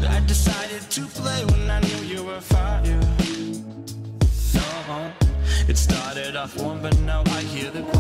I decided to play when I knew you were fire. No, it started off warm, but now I hear the